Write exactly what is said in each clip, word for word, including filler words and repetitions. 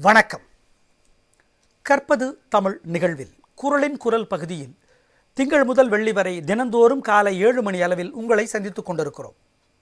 வணக்கம். கற்பது தமிழ் நிகழ்வில் குரலின் குரல் பகுதியில் திங்கள் முதல் வெள்ளி வரை தினந்தோறும் காலை ஏழு மணி அளவில் உங்களை சந்தித்துக் கொண்டிருக்கிறோம்.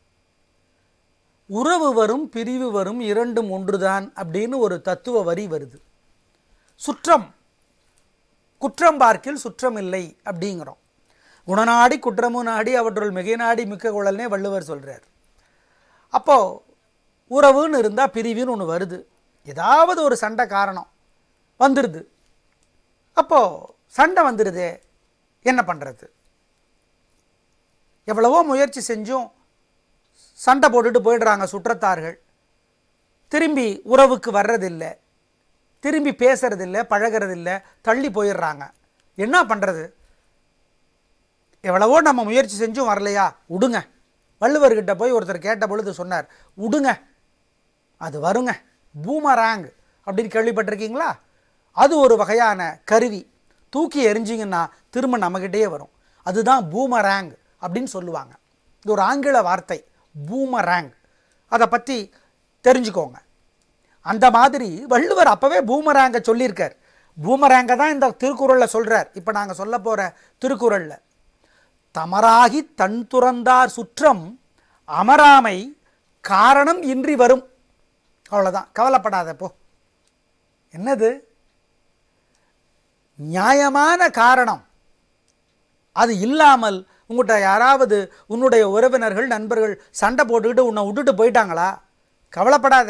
உறவு வரும் பிரிவு வரும் இரண்டும் ஒன்றுதான் அப்படின்னு ஒரு தத்துவ வரி வருது. சுற்றம் குற்றம் பார்க்கில் சுற்றம் இல்லை அப்படிங்கிறோம். குணநாடி குற்றமும் நாடி அவற்றுள் மிகை நாடி மிக்க குழல்னே வள்ளுவர் சொல்கிறார். அப்போது உறவுன்னு இருந்தால் பிரிவுன்னு ஒன்று வருது. ஏதாவது ஒரு சண்டை காரணம் வந்துடுது. அப்போது சண்டை வந்துடுதே, என்ன பண்ணுறது? எவ்வளவோ முயற்சி செஞ்சும் சண்டை போட்டுட்டு போயிடுறாங்க சுற்றத்தார்கள். திரும்பி உறவுக்கு வர்றதில்லை, திரும்பி பேசுறதில்லை, பழகிறதில்லை, தள்ளி போயிடுறாங்க. என்ன பண்ணுறது? எவ்வளவோ நம்ம முயற்சி செஞ்சும் வரலையா, விடுங்க. வள்ளுவர்கிட்ட போய் ஒருத்தர் கேட்ட பொழுது சொன்னார், விடுங்க, அது வருங்க, பூமராங் அப்படின்னு கேள்விப்பட்டிருக்கீங்களா? அது ஒரு வகையான கருவி. தூக்கி எரிஞ்சிங்கன்னா திரும்ப நம்மகிட்டே வரும். அதுதான் பூமராங் அப்படின்னு சொல்லுவாங்க. இது ஒரு ஆங்கில வார்த்தை, பூமராங். அதை பற்றி தெரிஞ்சுக்கோங்க. அந்த மாதிரி வள்ளுவர் அப்போவே பூமராங்கை சொல்லியிருக்கார். பூமராங்கை தான் இந்த திருக்குறளில் சொல்கிறார். இப்போ நாங்கள் சொல்ல போகிற திருக்குறளில், தமராகி தன் துறந்தார் சுற்றம் அமராமை காரணம் இன்றி வரும். அவ்வளோதான், கவலைப்படாத போ. என்னது? நியாயமான காரணம் அது இல்லாமல் உங்கள்கிட்ட யாராவது உன்னுடைய உறவினர்கள் நண்பர்கள் சண்டை போட்டுக்கிட்டு உன்னை விட்டுட்டு போயிட்டாங்களா? கவலைப்படாத,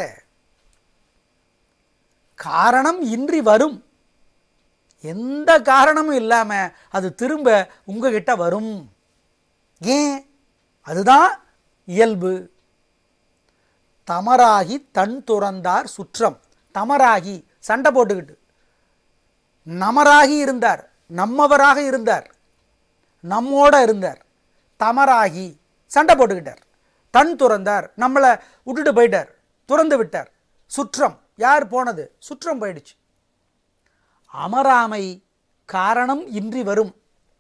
காரணம் இன்றி வரும். எந்த காரணமும் இல்லாமல் அது திரும்ப உங்ககிட்ட வரும். ஏன்? அதுதான் இயல்பு. தமராகி தன் துறந்தார் சுற்றம். தமராகி சண்டை போட்டுக்கிட்டு, நமராகி இருந்தார், நம்மவராக இருந்தார், நம்மோட இருந்தார். தமராகி சண்டை போட்டுக்கிட்டார். தன் துறந்தார், நம்மளை விட்டுட்டு போயிட்டார், துறந்து விட்டார். சுற்றம், யார் போனது? சுற்றம் போயிடுச்சு. அமராமை காரணம் இன்றி வரும்.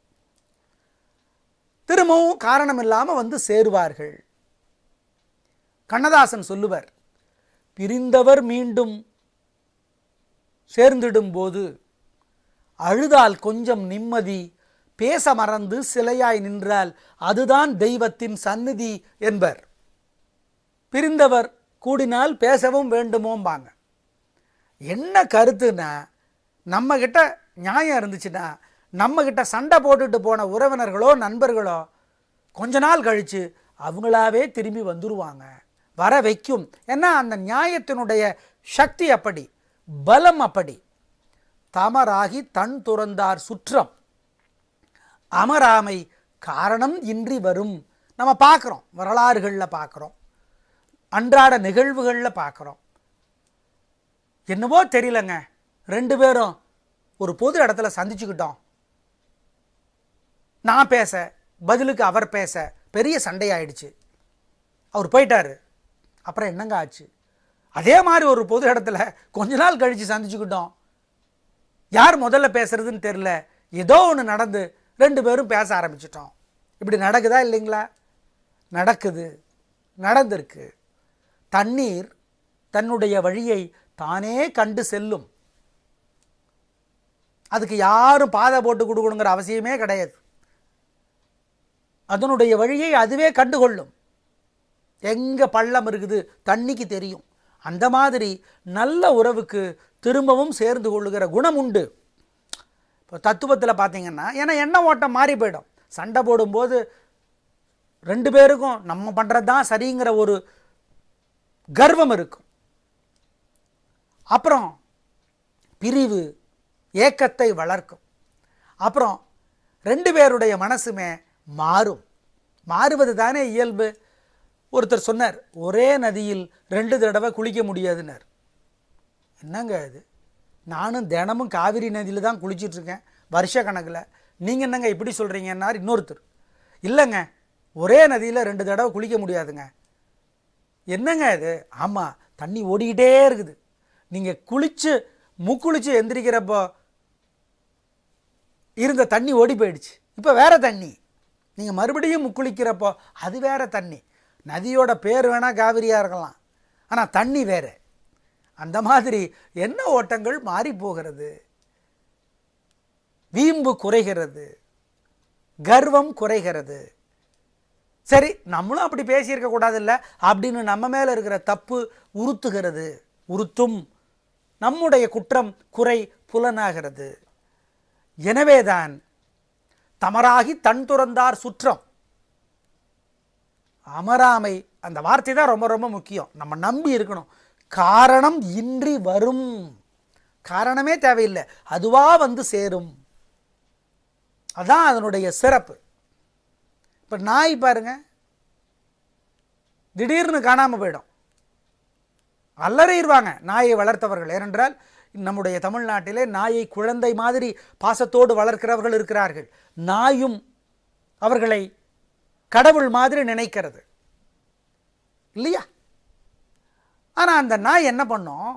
திரும்பவும் காரணம் இல்லாமல் வந்து சேருவார்கள். கண்ணதாசன் சொல்லுவார், பிரிந்தவர் மீண்டும் சேர்ந்திடும் போது அழுதால் கொஞ்சம் நிம்மதி, பேச மறந்து சிலையாய் நின்றால் அதுதான் தெய்வத்தின் சந்நிதி என்பர். பிரிந்தவர் கூடினால் பேசவும் வேண்டுமோம்பாங்க. என்ன கருத்துன்னா, நம்மக்கிட்ட நியாயம் இருந்துச்சுன்னா நம்மக்கிட்ட சண்டை போட்டுட்டு போன உறவினர்களோ நண்பர்களோ கொஞ்ச நாள் கழித்து அவங்களாவே திரும்பி வந்துடுவாங்க, வர வைக்கும். ஏன்னா அந்த நியாயத்தினுடைய சக்தி அப்படி, பலம் அப்படி. தமராகி தன் துறந்தார் சுற்றம் அமராமை காரணம் இன்றி வரும். நம்ம பார்க்குறோம், வரலாறுகளில் பார்க்குறோம், அன்றாட நிகழ்வுகளில் பார்க்குறோம். என்னவோ தெரியலங்க, ரெண்டு பேரும் ஒரு பொது இடத்துல சந்திச்சுக்கிட்டோம். நான் பேச, பதிலுக்கு அவர் பேச, பெரிய சண்டையாயிடுச்சு. அவர் போயிட்டார். அப்புறம் என்னங்க ஆச்சு? அதே மாதிரி ஒரு பொது இடத்துல கொஞ்ச நாள் கழித்து சந்திச்சுக்கிட்டோம். யார் முதல்ல பேசுறதுன்னு தெரில, ஏதோ ஒன்று நடந்து ரெண்டு பேரும் பேச ஆரம்பிச்சிட்டோம். இப்படி நடக்குதா இல்லைங்களா? நடக்குது, நடந்திருக்கு. தண்ணீர் தன்னுடைய வழியை தானே கண்டு செல்லும். அதுக்கு யாரும் பாதை போட்டு கொடுக்கணுங்கிற அவசியமே கிடையாது. அதனுடைய வழியை அதுவே கண்டுகொள்ளும். எங்கே பள்ளம் இருக்குது தண்ணிக்கு தெரியும். அந்த மாதிரி நல்ல உறவுக்கு திரும்பவும் சேர்ந்து கொள்ளுகிற குணம் உண்டு. இப்போ தத்துவத்தில் பார்த்தீங்கன்னா, ஏன்னா எண்ண ஓட்டம் மாறி போயிடும். சண்டை போடும்போது ரெண்டு பேருக்கும் நம்ம பண்ணுறது தான் சரிங்கிற ஒரு கர்வம் இருக்கும். அப்புறம் பிரிவு ஏக்கத்தை வளர்க்கும். அப்புறம் ரெண்டு பேருடைய மனசுமே மாறும். மாறுவது தானே இயல்பு. ஒருத்தர் சொன்னார், ஒரே நதியில் ரெண்டு தடவை குளிக்க முடியாதுன்னார். என்னங்க இது? நானும் தினமும் காவிரி நதியில் தான் குளிச்சிட்ருக்கேன் வருஷ கணக்கில். நீங்கள் என்னங்க இப்படி சொல்கிறீங்கன்னார் இன்னொருத்தர். இல்லைங்க, ஒரே நதியில் ரெண்டு தடவை குளிக்க முடியாதுங்க. என்னங்க இது? ஆமாம், தண்ணி ஓடிக்கிட்டே இருக்குது. நீங்கள் குளித்து முக்குளித்து எந்திரிக்கிறப்போ இருந்த தண்ணி ஓடி போயிடுச்சு. இப்போ வேறு தண்ணி. நீங்கள் மறுபடியும் முக்குளிக்கிறப்போ அது வேறு தண்ணி. நதியோட பேர் வேணால் காவிரியாக இருக்கலாம், ஆனால் தண்ணி வேறு. அந்த மாதிரி என்ன ஓட்டங்கள் மாறி போகிறது, வீம்பு குறைகிறது, கர்வம் குறைகிறது. சரி, நம்மளும் அப்படி பேசியிருக்க கூடாது இல்லை அப்படின்னு நம்ம மேலே இருக்கிற தப்பு உறுத்துகிறது, உறுத்தும் நம்முடைய குற்றம் குறை புலனாகிறது. எனவேதான் தமராகி தன் துறந்தார் சுற்றம், அமராமை, அந்த வார்த்தை தான் ரொம்ப ரொம்ப முக்கியம். நம்ம நம்பி இருக்கணும். காரணம் இன்றி வரும், காரணமே தேவையில்லை, அதுவா வந்து சேரும். அதான் அதனுடைய சிறப்பு. இப்போ நாய் பாருங்க, திடீர்னு காணாமல் போயிடும், அலறிடுவாங்க நாயை வளர்த்தவர்கள். ஏனென்றால் நம்முடைய தமிழ்நாட்டிலே நாயை குழந்தை மாதிரி பாசத்தோடு வளர்க்கிறவர்கள் இருக்கிறார்கள். நாயும் அவர்களை கடவுள் மாதிரி நினைக்கிறது இல்லையா? ஆனால் அந்த நாய் என்ன பண்ணும்,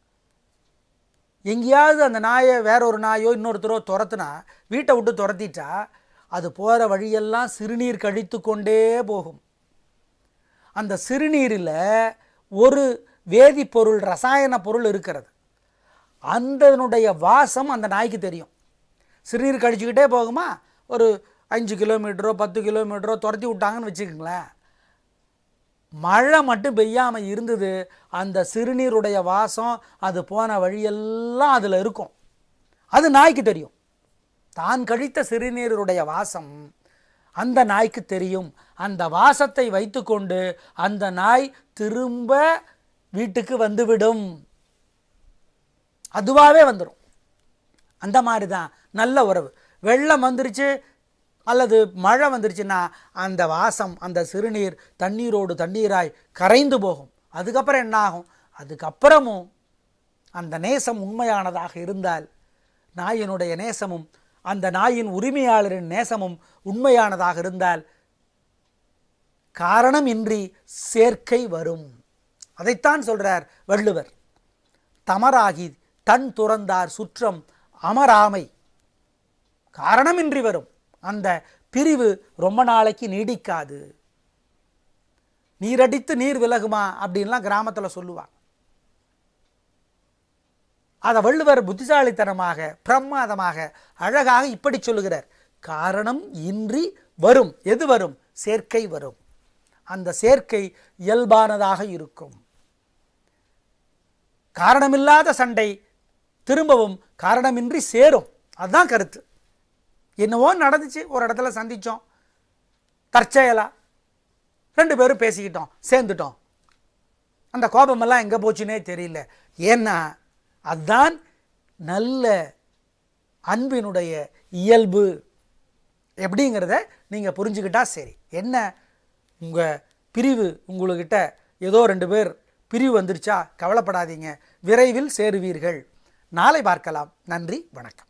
எங்கேயாவது அந்த நாயை வேற ஒரு நாயோ இன்னொருத்தரோ துரத்துனா, வீட்டை விட்டு துரத்திட்டா அது போகிற வழியெல்லாம் சிறுநீர் கழித்து கொண்டே போகும். அந்த சிறுநீரில் ஒரு வேதிப்பொருள், ரசாயன பொருள் இருக்கிறது. அந்தனுடைய வாசம் அந்த நாய்க்கு தெரியும். சிறுநீர் கழிச்சுக்கிட்டே போகுமா, ஒரு அஞ்சு கிலோமீட்டரோ பத்து கிலோமீட்டரோ துரத்தி விட்டாங்கன்னு வச்சுக்கோங்களேன், மழை மட்டும் பெய்யாமல் இருந்தது, அந்த சிறுநீருடைய வாசம் அது போன வழியெல்லாம் அதில் இருக்கும். அது நாய்க்கு தெரியும். தான் கழித்த சிறுநீருடைய வாசம் அந்த நாய்க்கு தெரியும். அந்த வாசத்தை வைத்துக்கொண்டு அந்த நாய் திரும்ப வீட்டுக்கு வந்துவிடும், அதுவாகவே வந்துடும். அந்த மாதிரி தான் நல்ல உறவு. வெள்ளம் வந்துருச்சு அல்லது மழை வந்துருச்சுன்னா அந்த வாசம், அந்த சிறுநீர் தண்ணீரோடு தண்ணீராய் கரைந்து போகும். அதுக்கப்புறம் என்ன ஆகும், அதுக்கப்புறமும் அந்த நேசம் உண்மையானதாக இருந்தால், நாயினுடைய நேசமும் அந்த நாயின் உரிமையாளரின் நேசமும் உண்மையானதாக இருந்தால் காரணம் இன்றி சேர்க்கை வரும். அதைத்தான் சொல்றார் வள்ளுவர். தமராகி தன் துறந்தார் சுற்றம் அமராமை. காரணமின்றி வரும் அந்த பிரிவு ரொம்ப நாளைக்கு நீடிக்காது. நீரடித்து நீர் விலகுமா அப்படின்லாம் கிராமத்தில் சொல்லுவாங்க. அதை வள்ளுவர் புத்திசாலித்தனமாக பிரமாதமாக அழகாக இப்படி சொல்லுகிறார். காரணம் இன்றி வரும். எது வரும்? சேர்க்கை வரும். அந்த சேர்க்கை இயல்பானதாக இருக்கும். காரணமில்லாத சண்டை திரும்பவும் காரணமின்றி சேரும். அதுதான் கருத்து. என்னவோ நடந்துச்சு, ஒரு இடத்துல சந்தித்தோம், தற்செயலா ரெண்டு பேரும் பேசிக்கிட்டோம், சேர்ந்துட்டோம். அந்த கோபமெல்லாம் எங்கே போச்சுன்னே தெரியல. ஏன்னா அதுதான் நல்ல அன்பினுடைய இயல்பு. எப்படிங்கிறத நீங்கள் புரிஞ்சுக்கிட்டா சரி. என்ன உங்கள் பிரிவு, உங்கள்கிட்ட ஏதோ ரெண்டு பேர் பிரிவு வந்துருச்சா, கவலைப்படாதீங்க, விரைவில் சேருவீர்கள். நாளை பார்க்கலாம். நன்றி, வணக்கம்.